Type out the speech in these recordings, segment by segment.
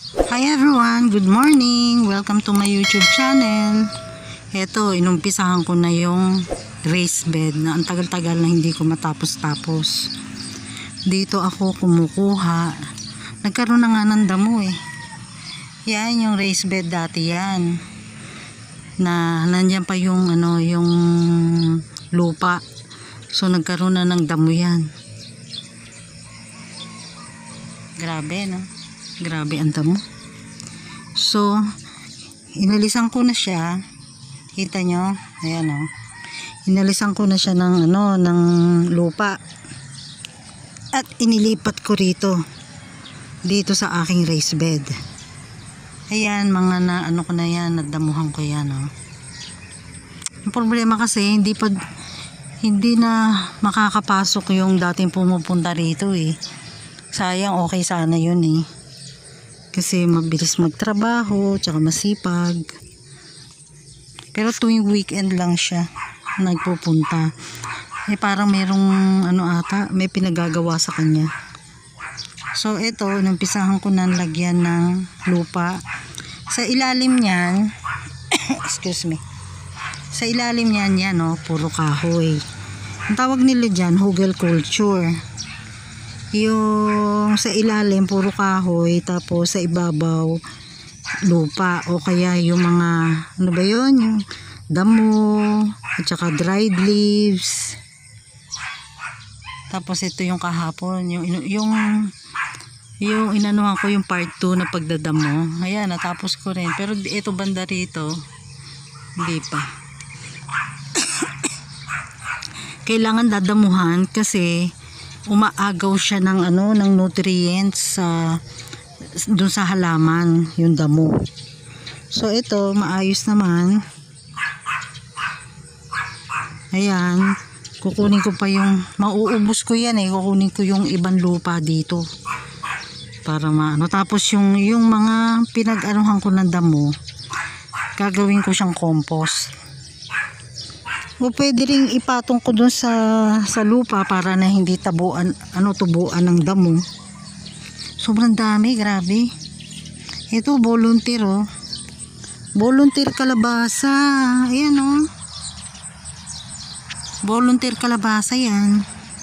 Hi everyone, good morning. Welcome to my YouTube channel. Eto, inumpisahan ko na yung raised bed na ang tagal-tagal na hindi ko matapos-tapos. Dito ako kumukuha. Nagkaroon na nga ng damo eh. Yan yung raised bed dati yan. Na nandiyan pa yung yung lupa. So nagkaroon na ng damo yan. Grabe no. Grabe ang damo. So, inalisan ko na siya. Kita nyo? Ayan o. Inalisan ko na siya ng ng lupa. At inilipat ko rito. Dito sa aking raised bed. Ayan, mga ko na yan. Nadamuhan ko yan o. Ang problema kasi, hindi na makakapasok yung dating pumupunta rito eh. Sayang, okay sana yun eh. Kasi mabilis magtrabaho, tsaka masipag. Pero tuwing weekend lang siya nagpupunta. Eh parang merong may pinagagawa sa kanya. So ito, numpisahan ko na lagyan ng lupa. Sa ilalim niyan, excuse me. Sa ilalim niyan, puro kahoy. Ang tawag nila dyan, hugel culture. Yung sa ilalim puro kahoy, tapos sa ibabaw lupa, o kaya yung mga yung damo at saka dried leaves. Tapos ito yung kahapon yung inanuhan ko yung part 2 na pagdadamo. Ayan, natapos ko rin, pero ito banda rito hindi pa. Kailangan dadamuhan kasi umaagaw siya ng ng nutrients dun sa halaman, yung damo. So ito maayos naman. Ayan, kukunin ko pa yung mauubos ko yan eh. Kukunin ko yung ibang lupa dito para tapos yung mga pinag-anuhan ko ng damo, gagawin ko siyang compost. O pwede ring ipatong ko dun sa lupa para na hindi tubuan ng damo. Sobrang dami, grabe. Ito volunteer oh. Volunteer kalabasa. Ayan oh. Volunteer kalabasa yan.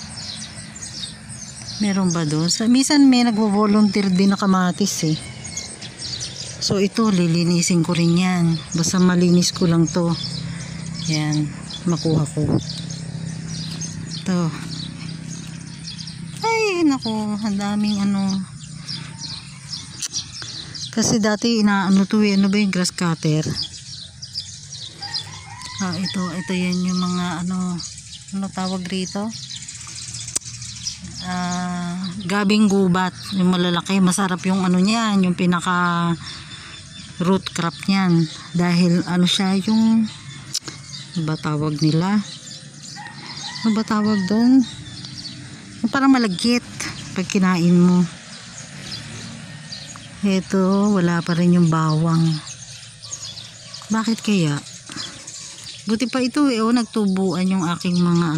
Meron ba doon? Minsan may nagvo-volunteer din na kamatis eh. So ito, lilinisin ko rin yan. Basta malinis ko lang to. Yan. Makuha ko ito. Ay nako, ang daming kasi dati to ba yung grass cutter. Ito yan yung mga tawag rito, gabing gubat, yung malalaki. Masarap yung niyan, yung pinaka root crop niyan, dahil siya yung ba tawag nila? Ano ba tawag doon? Parang malagkit pag kinain mo. Ito, wala pa rin yung bawang. Bakit kaya? Buti pa ito eh, nagtubuan yung aking mga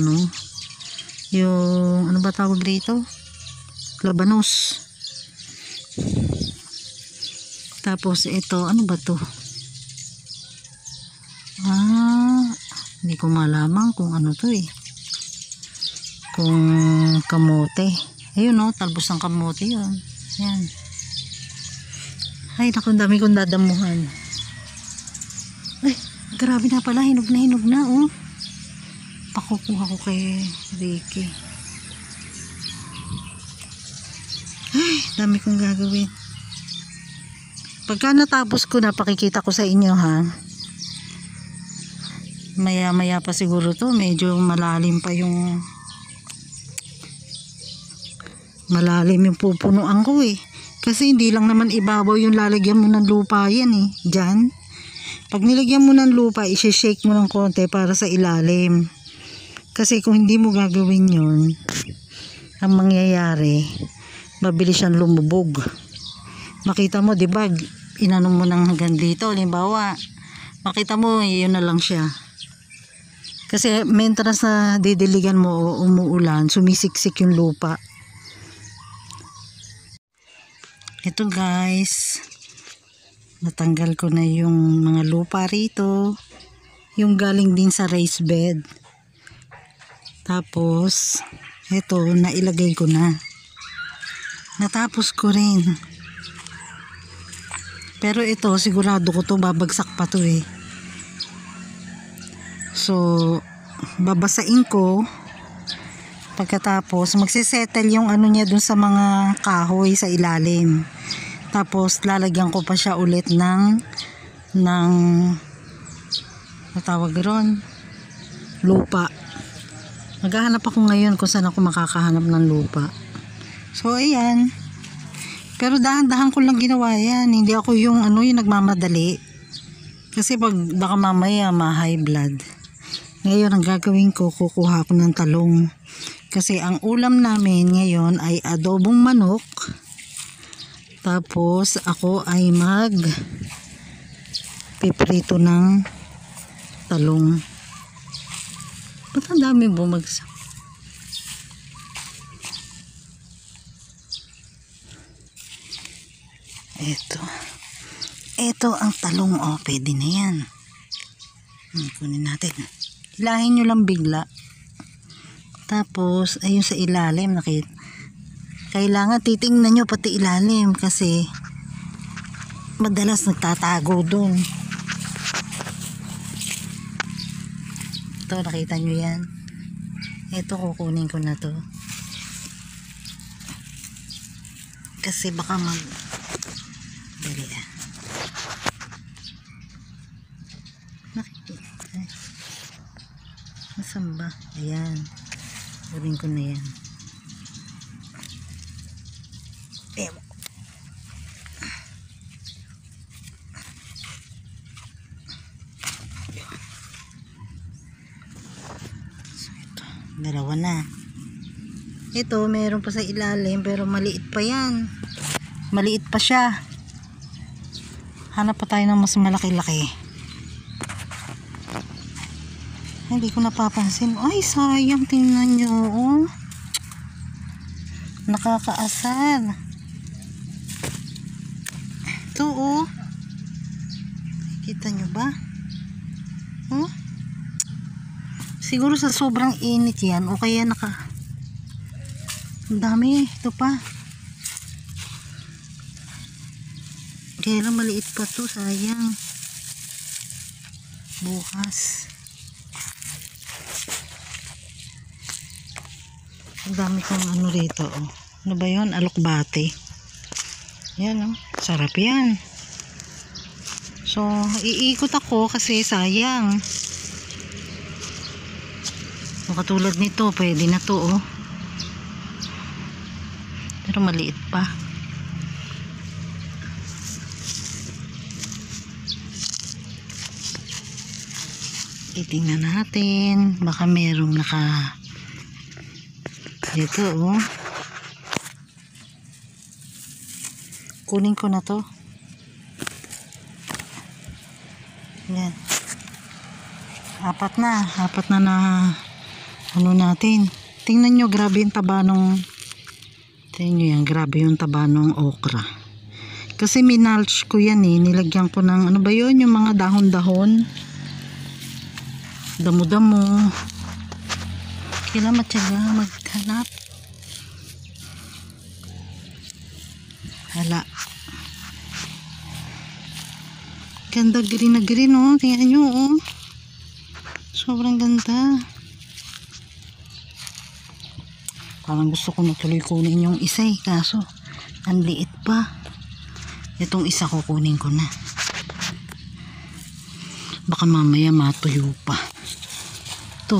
yung ba tawag dito? Labanos. Tapos ito, ano ba to? Hindi ko malaman kung to eh. Kung kamote. Ayun talbos ng kamote yun. Yan. Ay, naku, dami kong dadamuhan. Ay, grabe na pala. Hinog na oh. Pakukuha ko kay Ricky. Ay, dami kong gagawin. Pagka natapos ko na, pakikita ko sa inyo ha. Maya pa siguro to, medyo malalim pupunuan ko eh. Kasi hindi lang naman ibabaw yung lalagyan mo ng lupa yan eh. Diyan. Pag nilagyan mo ng lupa, isi-shake mo ng konti para sa ilalim. Kasi kung hindi mo gagawin yun, ang mangyayari, mabilis siyang lumubog. Makita mo, diba, inano mo ng hanggang dito, halimbawa, makita mo, yun na lang siya. Kasi mentras na didiligan mo o umuulan, sumisiksik yung lupa. Ito guys, Natanggal ko na yung mga lupa rito. Yung galing din sa raised bed. Tapos, ito, nailagay ko na. Natapos ko rin. Pero ito, sigurado ko to babagsak pa to eh. So, babasain ko. Pagkatapos, magsisettle yung ano niya dun sa mga kahoy sa ilalim. Tapos, lalagyan ko pa siya ulit ng natawag ron, lupa. Maghahanap ako ngayon kung saan ako makakahanap ng lupa. So, ayan. Pero dahan-dahan ko lang ginawa yan. Hindi ako yung yung nagmamadali. Kasi baka mamaya ma-high blood. Ngayon, ang gagawin ko, kukuha ako ng talong. Kasi ang ulam namin ngayon ay adobong manok. Tapos, ako ay piprito ng talong. Ba't ang dami bumagsak? Ito ang talong. Oh, pwede na yan. Kunin natin. Hilahin nyo lang bigla. Tapos, ayun sa ilalim. Kailangan titingnan nyo pati ilalim kasi madalas nagtatago dun. Ito, nakita nyo yan. Ito, kukunin ko na to. Kasi baka dali ah. Nakikita. Nasaan ba? Ayan. Kunin ko na yan. Ewan. Dalawa na. Ito, meron pa sa ilalim pero maliit pa yan. Maliit pa siya. Hanap pa tayo ng mas malaki-laki. Hindi ko napapansin. Ay, sayang. Tingnan nyo. Oh. Nakakaasar. Ito, oh. Kita nyo ba? Oh. Siguro sa sobrang init yan o kaya ang dami, ito pa. Kaya lang maliit pa to, sayang. Bukas. Ang dami kong ano rito, oh. Ano ba yun? Alokbate. Yan, oh. Sarap yan. So, iikot ako kasi sayang. Katulad nito, pwede na to, oh. Pero maliit pa. Titingnan natin. Baka merong dito, oh. Kunin ko na to. Yan. Apat na ano natin. Tingnan nyo, grabe yung taba nung grabe yung taba nung okra. Kasi minulch ko yan eh. Nilagyan ko ng ano ba yun? Yung mga dahon-dahon. Damo-damo. Kailangan matyaga maghanap. Hala. Ganda, green na green, oh. Tingnan nyo, oh. Sobrang ganda. Parang gusto ko na tuloy kunin yung isa eh. Kaso, ang liit pa. Itong isa ko kunin ko na. Baka mamaya matuyo pa. Ito.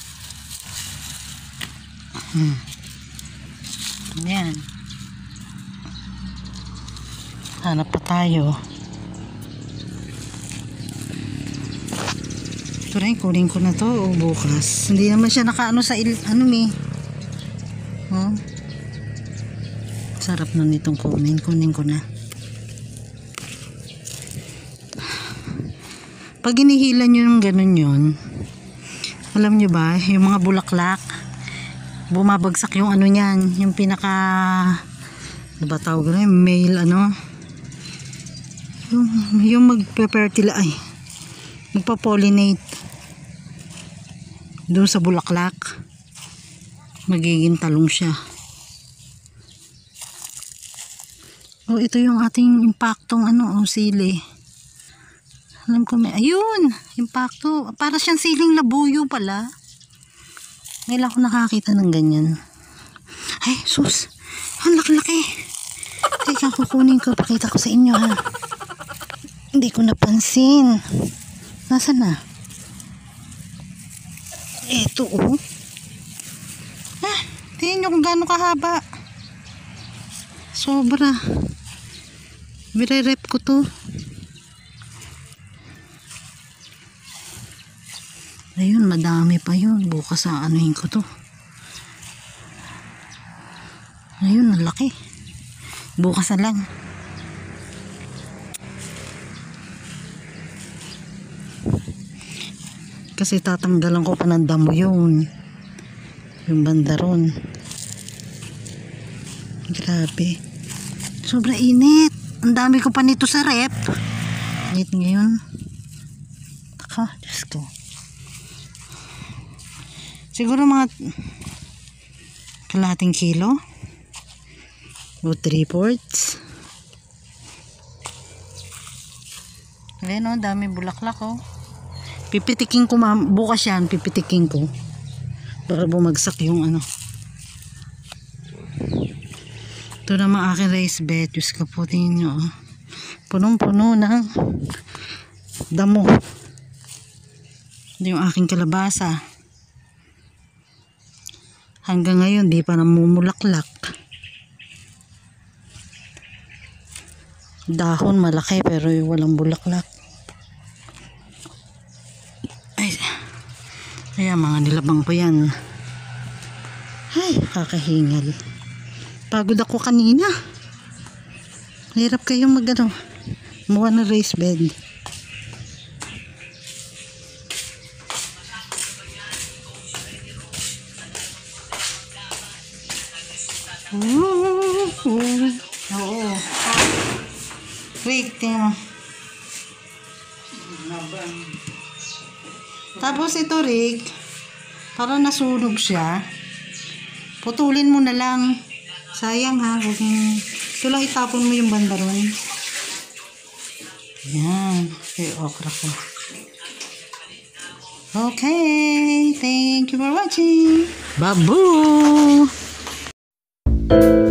Yan. Hanap pa tayo. Ito rin, kunin ko na to o bukas. Hindi naman siya nakaano sa oh. Sarap na nitong kunin ko na. Pag inihila nyo yung ganun yun, alam nyo ba, yung mga bulaklak, bumabagsak yung ano nyan, yung pinaka, ano ba tawag na, male Yung magpe-fertilize, ay, magpa-pollinate doon sa bulaklak, magiging talong siya. Oh, ito yung ating impaktong sili. Alam ko may, ayun, impakto. Para siyang siling labuyo pala. Ngayon ako nakakita ng ganyan. Ay, sus. Ang laki-laki. Teka, kukunin ko. Pakita ko sa inyo, ha. Hindi ko napansin. Nasaan na? Eto, oh. Tingnan nyo kung gaano kahaba. Sobra. Bire-rep ko to. Ayun, madami pa yun. Bukas anuhin ko to. Ayun, ang laki. Bukas na lang. Kasi tatanggalan ko pa ng damo yun. Yung banda ron. Grabe. Sobrang init. Ang dami ko pa nito sa rep. Init ngayon. Taka, Diyos ko. Siguro mga kalahating kilo o 3/4. Ayan o, dami bulaklak o. Pipitikin ko bukas yan, pipitikin ko para bumagsak yung ito naman aking raised bed. Diyos ka po, tingin nyo oh. Punong-puno ng damo. Yung aking kalabasa hanggang ngayon di pa namumulaklak. Dahon malaki pero walang bulaklak. Ay, kaya mga nilabang ko yan. Ay, kakahingal. Pagod ako kanina. Hirap kayong muha na raised bed. Oo. Rick, tingnan mo. Tapos ito, Rick, para nasunog siya, putulin mo na lang. Sayang ha, ito lang itapon mo yung banda ron. Yan, yung okra ko. Okay, thank you for watching. Babu!